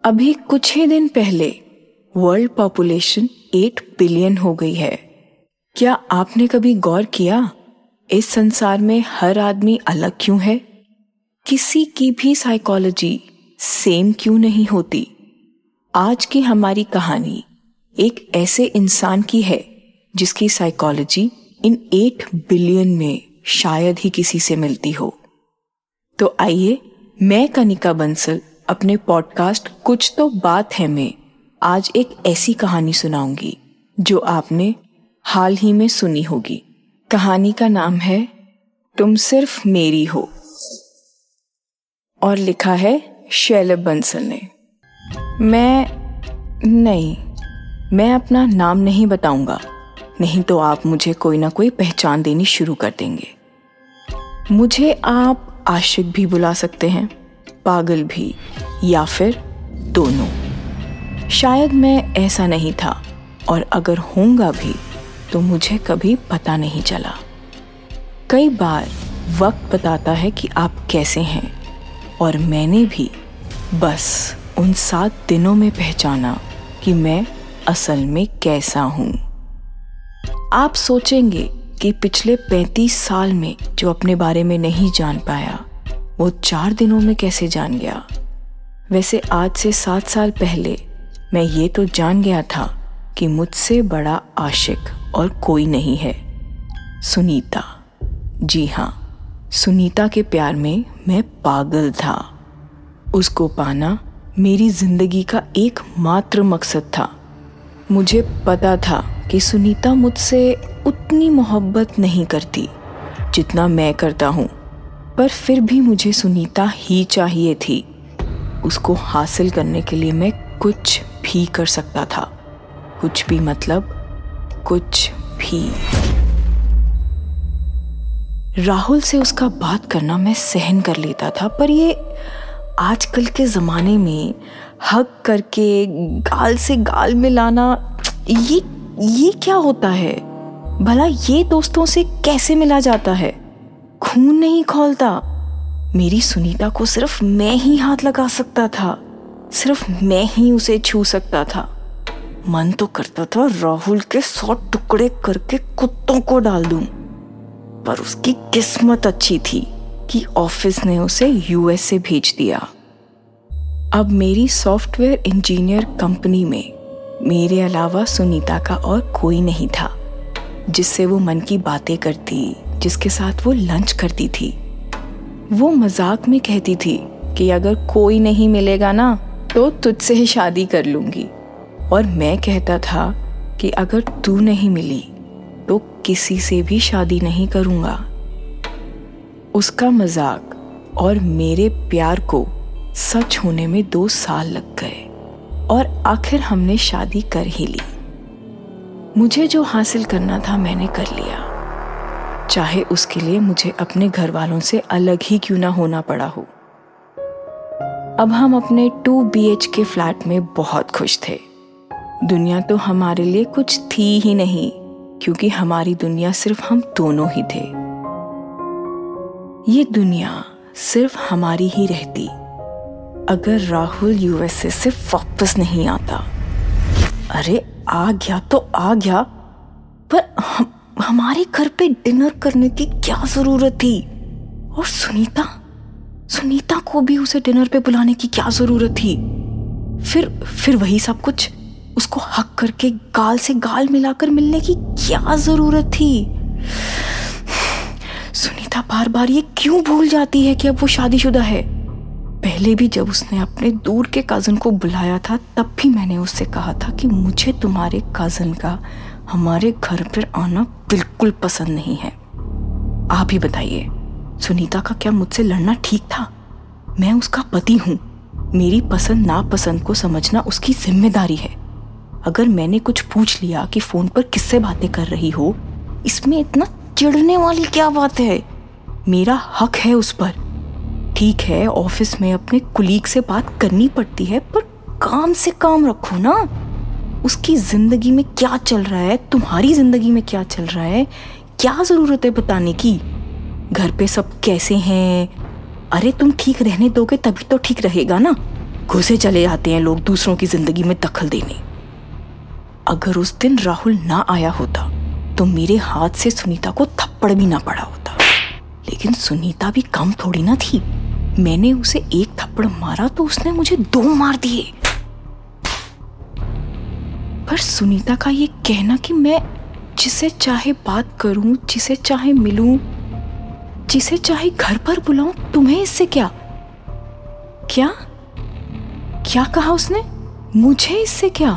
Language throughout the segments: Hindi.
अभी कुछ ही दिन पहले वर्ल्ड पॉपुलेशन 8 बिलियन हो गई है। क्या आपने कभी गौर किया इस संसार में हर आदमी अलग क्यों है? किसी की भी साइकोलॉजी सेम क्यों नहीं होती? आज की हमारी कहानी एक ऐसे इंसान की है जिसकी साइकोलॉजी इन 8 बिलियन में शायद ही किसी से मिलती हो। तो आइए, मैं कनिका बंसल अपने पॉडकास्ट कुछ तो बात है में आज एक ऐसी कहानी सुनाऊंगी जो आपने हाल ही में सुनी होगी। कहानी का नाम है तुम सिर्फ मेरी हो और लिखा है शैलेब बंसल ने। मैं अपना नाम नहीं बताऊंगा, नहीं तो आप मुझे कोई ना कोई पहचान देनी शुरू कर देंगे। मुझे आप आशिक भी बुला सकते हैं, पागल भी, या फिर दोनों। शायद मैं ऐसा नहीं था, और अगर होऊंगा भी तो मुझे कभी पता नहीं चला। कई बार वक्त बताता है कि आप कैसे हैं, और मैंने भी बस उन 7 दिनों में पहचाना कि मैं असल में कैसा हूं। आप सोचेंगे कि पिछले 35 साल में जो अपने बारे में नहीं जान पाया वो 4 दिनों में कैसे जान गया। वैसे आज से 7 साल पहले मैं ये तो जान गया था कि मुझसे बड़ा आशिक और कोई नहीं है, सुनीता। जी हाँ, सुनीता के प्यार में मैं पागल था। उसको पाना मेरी जिंदगी का एकमात्र मकसद था। मुझे पता था कि सुनीता मुझसे उतनी मोहब्बत नहीं करती जितना मैं करता हूँ, पर फिर भी मुझे सुनीता ही चाहिए थी। उसको हासिल करने के लिए मैं कुछ भी कर सकता था। कुछ भी मतलब कुछ भी। राहुल से उसका बात करना मैं सहन कर लेता था, पर ये आजकल के ज़माने में हक करके गाल से गाल मिलाना, ये क्या होता है भला? ये दोस्तों से कैसे मिला जाता है? खून नहीं खौलता। मेरी सुनीता को सिर्फ मैं ही हाथ लगा सकता था, सिर्फ मैं ही उसे छू सकता था। मन तो करता था राहुल के 100 टुकड़े करके कुत्तों को डाल दूं, पर उसकी किस्मत अच्छी थी कि ऑफिस ने उसे यूएस से भेज दिया। अब मेरी सॉफ्टवेयर इंजीनियर कंपनी में मेरे अलावा सुनीता का और कोई नहीं था जिससे वो मन की बातें करती, जिसके साथ वो लंच करती थी। वो मजाक में कहती थी कि अगर कोई नहीं मिलेगा ना तो तुझसे ही शादी कर लूंगी, और मैं कहता था कि अगर तू नहीं मिली तो किसी से भी शादी नहीं करूंगा। उसका मजाक और मेरे प्यार को सच होने में 2 साल लग गए, और आखिर हमने शादी कर ही ली। मुझे जो हासिल करना था मैंने कर लिया, चाहे उसके लिए मुझे अपने घर वालों से अलग ही क्यों ना होना पड़ा हो। अब हम अपने 2 BHK फ्लैट में बहुत खुश थे। दुनिया तो हमारे लिए कुछ थी ही नहीं, क्योंकि हमारी दुनिया सिर्फ हम दोनों ही थे। ये दुनिया सिर्फ हमारी ही रहती अगर राहुल यूएसए से वापस नहीं आता। अरे आ गया तो आ गया, पर हमारे घर पे डिनर करने की क्या जरूरत थी? और सुनीता को भी उसे डिनर पे बुलाने की क्या जरूरत थी? फिर वही सब कुछ उसको हक करके गाल से गाल मिलाकर मिलने की क्या जरूरत थी? सुनीता बार बार ये क्यों भूल जाती है कि अब वो शादीशुदा है? पहले भी जब उसने अपने दूर के कज़न को बुलाया था तब भी मैंने उससे कहा था कि मुझे तुम्हारे कज़न का हमारे घर पर आना बिल्कुल पसंद नहीं है। आप ही बताइए, सुनीता का क्या मुझसे लड़ना ठीक था? मैं उसका पति हूँ। मेरी पसंद नापसंद को समझना उसकी जिम्मेदारी है। अगर मैंने कुछ पूछ लिया कि फ़ोन पर किससे बातें कर रही हो, इसमें इतना चिढ़ने वाली क्या बात है? मेरा हक है उस पर। ठीक है, ऑफिस में अपने कुलीग से बात करनी पड़ती है, पर काम से काम रखो ना। उसकी जिंदगी में क्या चल रहा है, तुम्हारी जिंदगी में क्या चल रहा है, क्या जरूरत है बताने की? घर पे सब कैसे हैं? अरे तुम ठीक रहने दोगे तभी तो ठीक रहेगा ना। घुसे चले जाते हैं लोग दूसरों की जिंदगी में दखल देने। अगर उस दिन राहुल ना आया होता तो मेरे हाथ से सुनीता को थप्पड़ भी ना पड़ा होता। लेकिन सुनीता भी कम थोड़ी ना थी। मैंने उसे एक थप्पड़ मारा तो उसने मुझे 2 मार दिए। पर सुनीता का ये कहना कि मैं जिसे चाहे बात करूं, जिसे चाहे मिलूं, जिसे चाहे घर पर बुलाऊं, तुम्हें इससे क्या क्या क्या कहा उसने? मुझे इससे क्या?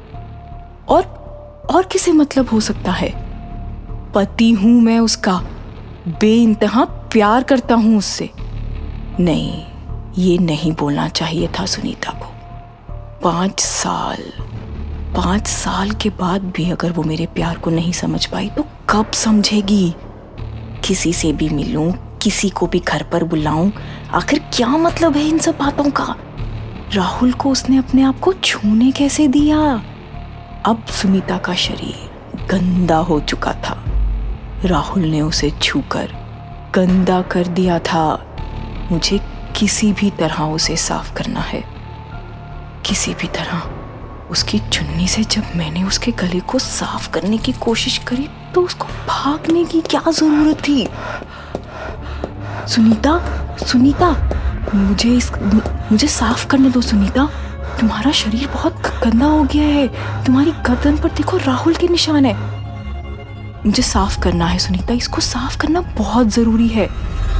और किसे मतलब हो सकता है? पति हूं मैं उसका, बेइंतहा प्यार करता हूं उससे। नहीं, ये नहीं बोलना चाहिए था सुनीता को। 5 साल के बाद भी अगर वो मेरे प्यार को नहीं समझ पाई तो कब समझेगी? किसी से भी मिलूं, किसी को भी घर पर बुलाऊं, आखिर क्या मतलब है इन सब बातों का? राहुल को उसने अपने आप को छूने कैसे दिया? अब सुनीता का शरीर गंदा हो चुका था। राहुल ने उसे छूकर गंदा कर दिया था। मुझे किसी भी तरह उसे साफ करना है, किसी भी तरह। उसकी चुन्नी से जब मैंने उसके गले को साफ करने की कोशिश करी तो उसको भागने की क्या जरूरत थी? सुनीता, मुझे साफ करने दो सुनीता। तुम्हारा शरीर बहुत गंदा हो गया है। तुम्हारी गर्दन पर देखो राहुल के निशान है। मुझे साफ करना है सुनीता, इसको साफ करना बहुत जरूरी है।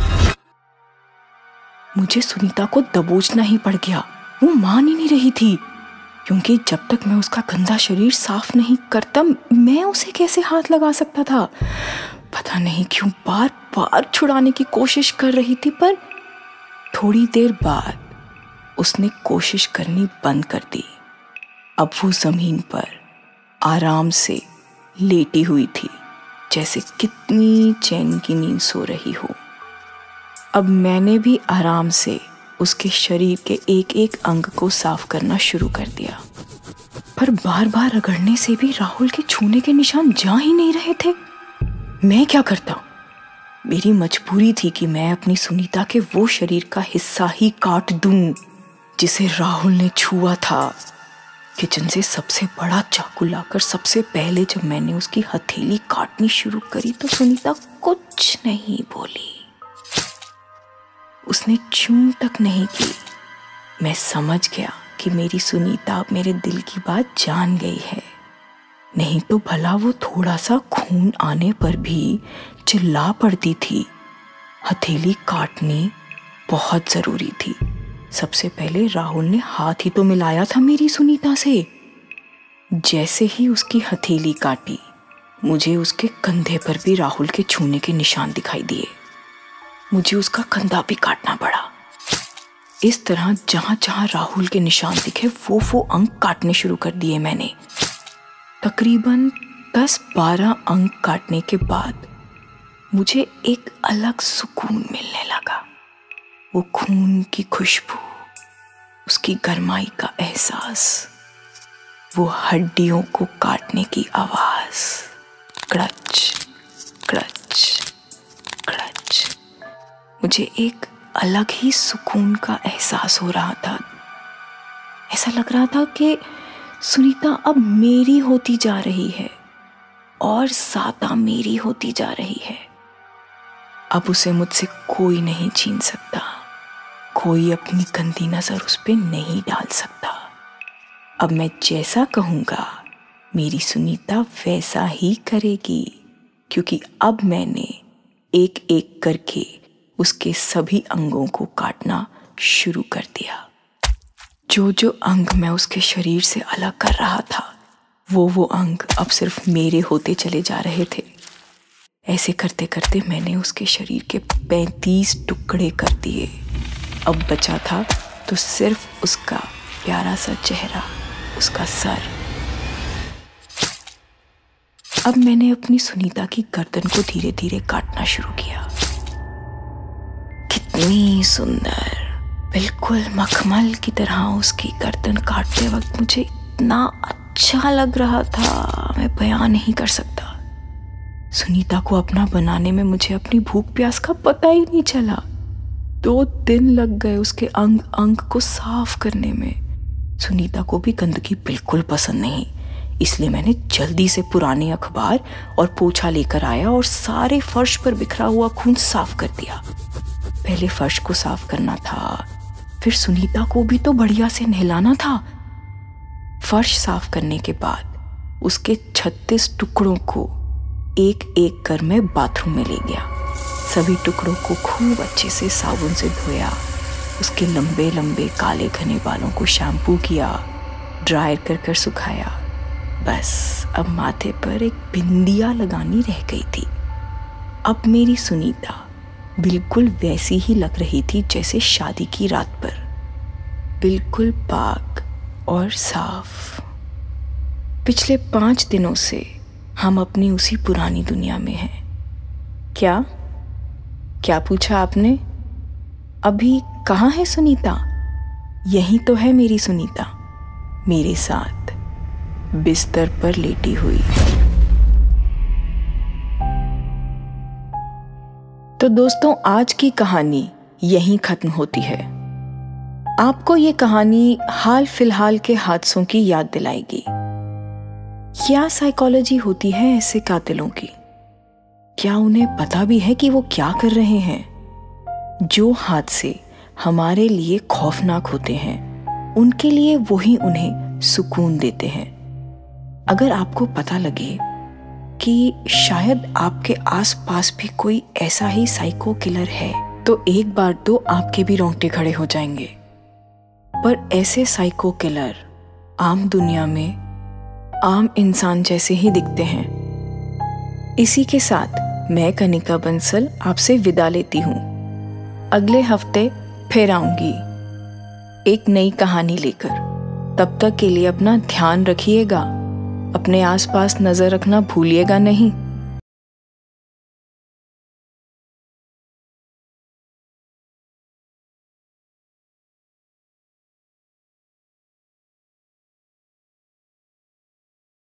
मुझे सुनीता को दबोचना ही पड़ गया। वो मान ही नहीं रही थी, क्योंकि जब तक मैं उसका गंदा शरीर साफ नहीं करता मैं उसे कैसे हाथ लगा सकता था? पता नहीं क्यों बार बार छुड़ाने की कोशिश कर रही थी, पर थोड़ी देर बाद उसने कोशिश करनी बंद कर दी। अब वो जमीन पर आराम से लेटी हुई थी, जैसे कितनी चैन की नींद सो रही हो। अब मैंने भी आराम से उसके शरीर के एक एक अंग को साफ करना शुरू कर दिया, पर बार बार रगड़ने से भी राहुल के छूने के निशान जा ही नहीं रहे थे। मैं क्या करता? मेरी मजबूरी थी कि मैं अपनी सुनीता के वो शरीर का हिस्सा ही काट दूं जिसे राहुल ने छुआ था। किचन से सबसे बड़ा चाकू लाकर सबसे पहले जब मैंने उसकी हथेली काटनी शुरू करी तो सुनीता कुछ नहीं बोली। उसने चूं तक नहीं की। मैं समझ गया कि मेरी सुनीता अब मेरे दिल की बात जान गई है। नहीं तो भला वो थोड़ा सा खून आने पर भी चिल्ला पड़ती थी। हथेली काटनी बहुत जरूरी थी। सबसे पहले राहुल ने हाथ ही तो मिलाया था मेरी सुनीता से। जैसे ही उसकी हथेली काटी, मुझे उसके कंधे पर भी राहुल के छूने के निशान दिखाई दिए। मुझे उसका कंधा भी काटना पड़ा। इस तरह जहां जहां राहुल के निशान दिखे वो अंग काटने शुरू कर दिए मैंने। तकरीबन 10-12 अंग काटने के बाद मुझे एक अलग सुकून मिलने लगा। वो खून की खुशबू, उसकी गरमाई का एहसास, वो हड्डियों को काटने की आवाज, क्रच क्रच क्रच। मुझे एक अलग ही सुकून का एहसास हो रहा था। ऐसा लग रहा था कि सुनीता अब मेरी होती जा रही है और ज्यादा मेरी होती जा रही है। अब उसे मुझसे कोई नहीं छीन सकता, कोई अपनी गंदी नजर उस पे नहीं डाल सकता। अब मैं जैसा कहूँगा मेरी सुनीता वैसा ही करेगी, क्योंकि अब मैंने एक एक करके उसके सभी अंगों को काटना शुरू कर दिया। जो जो अंग मैं उसके शरीर से अलग कर रहा था वो अंग अब सिर्फ मेरे होते चले जा रहे थे। ऐसे करते करते मैंने उसके शरीर के 35 टुकड़े कर दिए। अब बचा था तो सिर्फ उसका प्यारा सा चेहरा, उसका सर। अब मैंने अपनी सुनीता की गर्दन को धीरे धीरे काटना शुरू किया। कितनी सुंदर, बिल्कुल मखमल की तरह उसकी गर्दन काटते वक्त मुझे इतना अच्छा लग रहा था, मैं बयान नहीं कर सकता। सुनीता को अपना बनाने में मुझे अपनी भूख प्यास का पता ही नहीं चला। 2 दिन लग गए उसके अंग अंग को साफ करने में। सुनीता को भी गंदगी बिल्कुल पसंद नहीं, इसलिए मैंने जल्दी से पुराने अखबार और पोछा लेकर आया और सारे फर्श पर बिखरा हुआ खून साफ कर दिया। पहले फर्श को साफ करना था, फिर सुनीता को भी तो बढ़िया से नहलाना था। फर्श साफ करने के बाद उसके 36 टुकड़ों को एक एक कर मैं बाथरूम में ले गया। सभी टुकड़ों को खूब अच्छे से साबुन से धोया, उसके लंबे लंबे काले घने बालों को शैम्पू किया, ड्रायर कर कर सुखाया। बस अब माथे पर एक बिंदिया लगानी रह गई थी। अब मेरी सुनीता बिल्कुल वैसी ही लग रही थी जैसे शादी की रात पर, बिल्कुल पाक और साफ। पिछले 5 दिनों से हम अपनी उसी पुरानी दुनिया में हैं। क्या क्या पूछा आपने? अभी कहाँ है सुनीता? यही तो है मेरी सुनीता, मेरे साथ बिस्तर पर लेटी हुई। तो दोस्तों, आज की कहानी यहीं खत्म होती है। आपको ये कहानी हाल फिलहाल के हादसों की याद दिलाएगी। क्या साइकोलॉजी होती है ऐसे कातिलों की? क्या उन्हें पता भी है कि वो क्या कर रहे हैं? जो हादसे हमारे लिए खौफनाक होते हैं, उनके लिए वही उन्हें सुकून देते हैं। अगर आपको पता लगे कि शायद आपके आसपास भी कोई ऐसा ही साइको किलर है, तो एक बार तो आपके भी रोंगटे खड़े हो जाएंगे। पर ऐसे साइको किलर आम दुनिया में आम इंसान जैसे ही दिखते हैं। इसी के साथ मैं कनिका बंसल आपसे विदा लेती हूँ। अगले हफ्ते फिर आऊंगी एक नई कहानी लेकर। तब तक के लिए अपना ध्यान रखिएगा, अपने आसपास नजर रखना भूलिएगा नहीं।